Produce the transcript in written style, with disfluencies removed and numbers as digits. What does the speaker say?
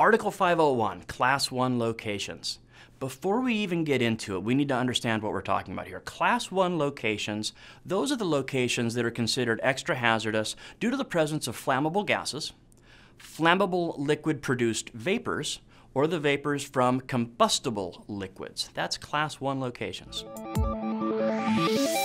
Article 501, Class 1 locations. Before we even get into it, we need to understand what we're talking about here. Class 1 locations, those are the locations that are considered extra hazardous due to the presence of flammable gases, flammable liquid-produced vapors, or the vapors from combustible liquids. That's Class 1 locations.